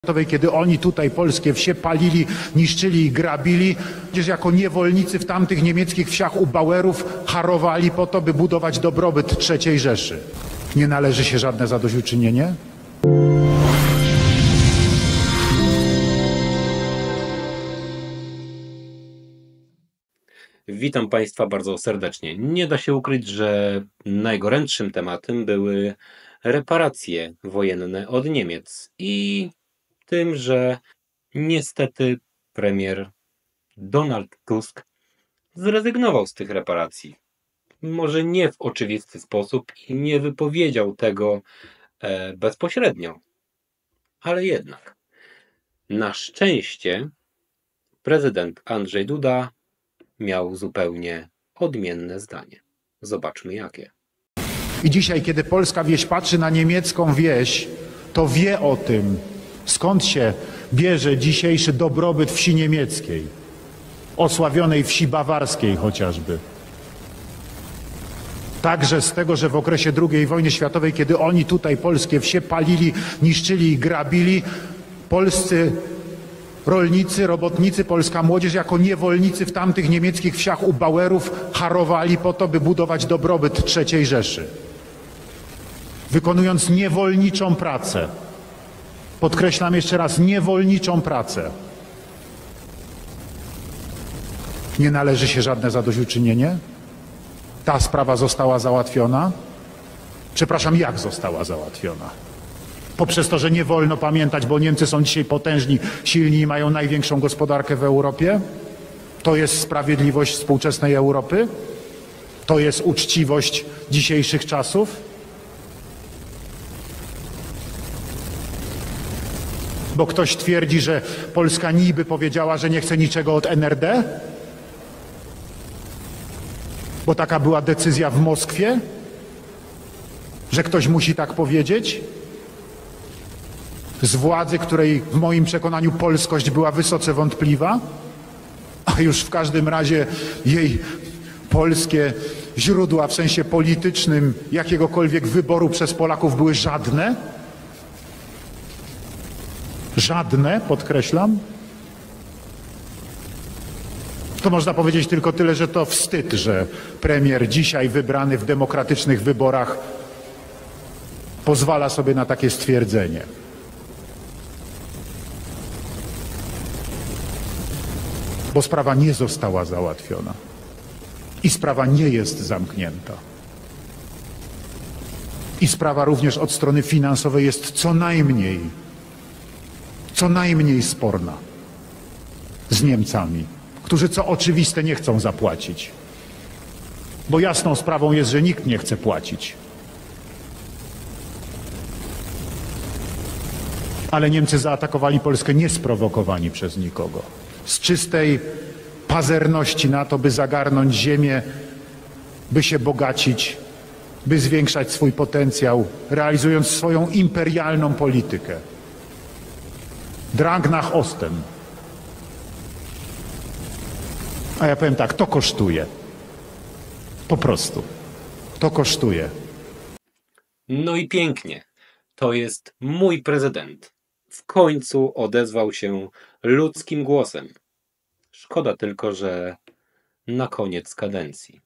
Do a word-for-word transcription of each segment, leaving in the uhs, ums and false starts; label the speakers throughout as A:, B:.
A: Kiedy oni tutaj polskie wsie palili, niszczyli i grabili, przecież jako niewolnicy w tamtych niemieckich wsiach u Bauerów harowali po to, by budować dobrobyt trzeciej Rzeszy. Nie należy się żadne zadośćuczynienie?
B: Witam Państwa bardzo serdecznie. Nie da się ukryć, że najgorętszym tematem były reparacje wojenne od Niemiec i tym, że niestety premier Donald Tusk zrezygnował z tych reparacji. Może nie w oczywisty sposób i nie wypowiedział tego e, bezpośrednio, ale jednak. Na szczęście prezydent Andrzej Duda miał zupełnie odmienne zdanie. Zobaczmy jakie.
A: I dzisiaj, kiedy polska wieś patrzy na niemiecką wieś, to wie o tym, skąd się bierze dzisiejszy dobrobyt wsi niemieckiej, osławionej wsi bawarskiej chociażby. Także z tego, że w okresie drugiej wojny światowej, kiedy oni tutaj polskie wsie palili, niszczyli i grabili, polscy rolnicy, robotnicy, polska młodzież jako niewolnicy w tamtych niemieckich wsiach u Bauerów harowali po to, by budować dobrobyt trzeciej Rzeszy. Wykonując niewolniczą pracę. Podkreślam jeszcze raz, niewolniczą pracę. Nie należy się żadne zadośćuczynienie? Ta sprawa została załatwiona? Przepraszam, jak została załatwiona? Poprzez to, że nie wolno pamiętać, bo Niemcy są dzisiaj potężni, silni i mają największą gospodarkę w Europie? To jest sprawiedliwość współczesnej Europy? To jest uczciwość dzisiejszych czasów? Bo ktoś twierdzi, że Polska niby powiedziała, że nie chce niczego od N R D? Bo taka była decyzja w Moskwie? Że ktoś musi tak powiedzieć? Z władzy, której w moim przekonaniu polskość była wysoce wątpliwa, a już w każdym razie jej polskie źródła w sensie politycznym jakiegokolwiek wyboru przez Polaków były żadne. Żadne, podkreślam. To można powiedzieć tylko tyle, że to wstyd, że premier dzisiaj wybrany w demokratycznych wyborach pozwala sobie na takie stwierdzenie. Bo sprawa nie została załatwiona i sprawa nie jest zamknięta. I sprawa również od strony finansowej jest co najmniej, co najmniej sporna z Niemcami, którzy co oczywiste nie chcą zapłacić. Bo jasną sprawą jest, że nikt nie chce płacić. Ale Niemcy zaatakowali Polskę niesprowokowani przez nikogo. Z czystej pazerności na to, by zagarnąć ziemię, by się bogacić, by zwiększać swój potencjał, realizując swoją imperialną politykę. Drang nach Osten. A ja powiem tak, to kosztuje. Po prostu. To kosztuje.
B: No i pięknie. To jest mój prezydent. W końcu odezwał się ludzkim głosem. Szkoda tylko, że na koniec kadencji.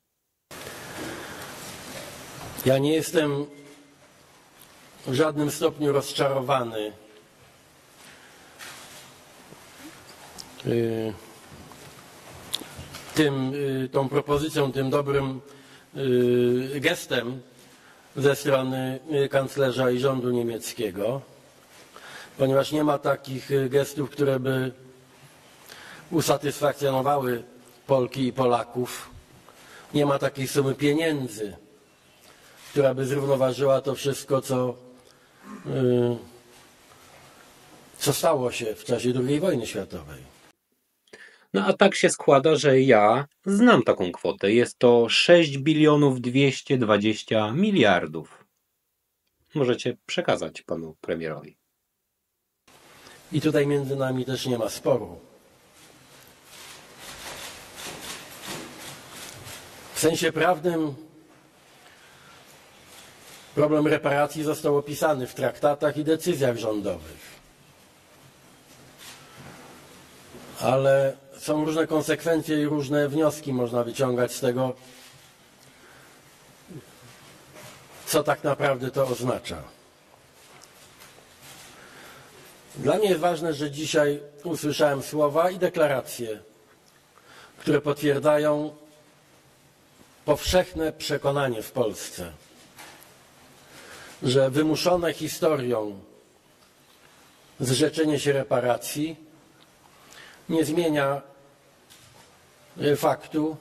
C: Ja nie jestem w żadnym stopniu rozczarowany yy, tym, yy, tą propozycją, tym dobrym yy, gestem ze strony yy, kanclerza i rządu niemieckiego, ponieważ nie ma takich gestów, które by usatysfakcjonowały Polki i Polaków. Nie ma takiej sumy pieniędzy, która by zrównoważyła to wszystko, co, yy, co stało się w czasie drugiej wojny światowej.
B: No a tak się składa, że ja znam taką kwotę. Jest to sześć bilionów dwieście dwadzieścia miliardów. Możecie przekazać panu premierowi.
C: I tutaj między nami też nie ma sporu. W sensie prawnym problem reparacji został opisany w traktatach i decyzjach rządowych. ale są różne konsekwencje i różne wnioski można wyciągać z tego, co tak naprawdę to oznacza. Dla mnie jest ważne, że dzisiaj usłyszałem słowa i deklaracje, które potwierdzają powszechne przekonanie w Polsce, że wymuszone historią zrzeczenie się reparacji nie zmienia faktu,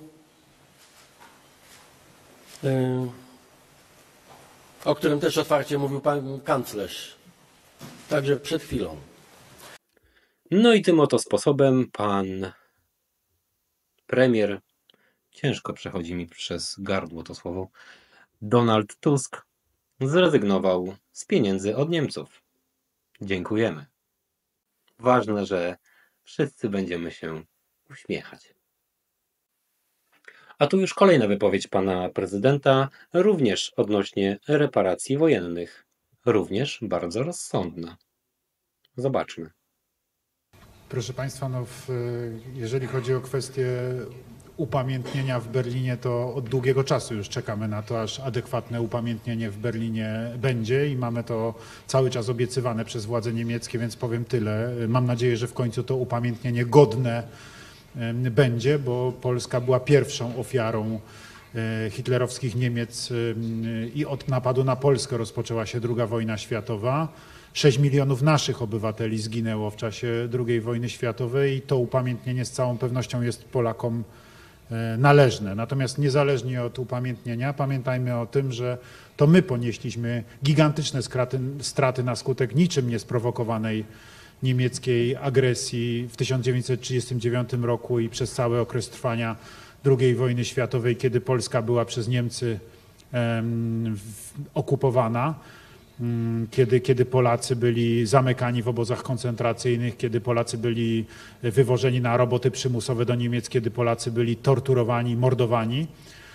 C: o którym też otwarcie mówił pan kanclerz, także przed chwilą.
B: No i tym oto sposobem pan premier, ciężko przechodzi mi przez gardło to słowo, Donald Tusk zrezygnował z pieniędzy od Niemców. Dziękujemy. Ważne, że wszyscy będziemy się uśmiechać. A tu już kolejna wypowiedź pana prezydenta, również odnośnie reparacji wojennych. Również bardzo rozsądna. Zobaczmy.
A: Proszę Państwa, no w, jeżeli chodzi o kwestię upamiętnienia w Berlinie, to od długiego czasu już czekamy na to, aż adekwatne upamiętnienie w Berlinie będzie i mamy to cały czas obiecywane przez władze niemieckie, więc powiem tyle. Mam nadzieję, że w końcu to upamiętnienie godne będzie, bo Polska była pierwszą ofiarą hitlerowskich Niemiec i od napadu na Polskę rozpoczęła się druga wojna światowa. sześć milionów naszych obywateli zginęło w czasie drugiej wojny światowej i to upamiętnienie z całą pewnością jest Polakom należne. Natomiast niezależnie od upamiętnienia pamiętajmy o tym, że to my ponieśliśmy gigantyczne straty, straty na skutek niczym niesprowokowanej niemieckiej agresji w tysiąc dziewięćset trzydziestym dziewiątym roku i przez cały okres trwania drugiej wojny światowej, kiedy Polska była przez Niemcy em, okupowana. Kiedy, kiedy Polacy byli zamykani w obozach koncentracyjnych, kiedy Polacy byli wywożeni na roboty przymusowe do Niemiec, kiedy Polacy byli torturowani, mordowani.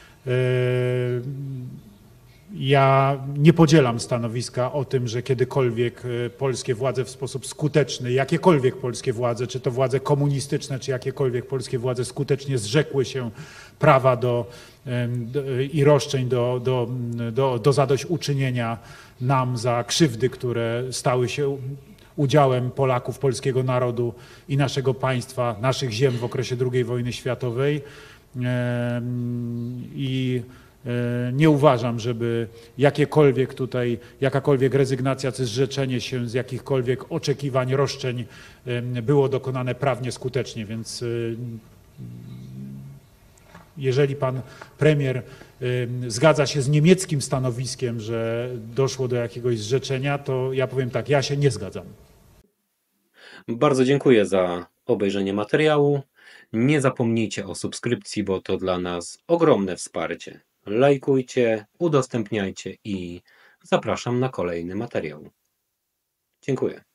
A: Ja nie podzielam stanowiska o tym, że kiedykolwiek polskie władze w sposób skuteczny, jakiekolwiek polskie władze, czy to władze komunistyczne, czy jakiekolwiek polskie władze skutecznie zrzekły się prawa do, do, i roszczeń do, do, do, do zadośćuczynienia nam za krzywdy, które stały się udziałem Polaków, polskiego narodu i naszego państwa, naszych ziem w okresie drugiej wojny światowej. I nie uważam, żeby jakiekolwiek tutaj, jakakolwiek rezygnacja czy zrzeczenie się z jakichkolwiek oczekiwań, roszczeń było dokonane prawnie skutecznie, więc jeżeli pan premier zgadza się z niemieckim stanowiskiem, że doszło do jakiegoś zrzeczenia, to ja powiem tak, ja się nie zgadzam.
B: Bardzo dziękuję za obejrzenie materiału. Nie zapomnijcie o subskrypcji, bo to dla nas ogromne wsparcie. Lajkujcie, udostępniajcie i zapraszam na kolejny materiał. Dziękuję.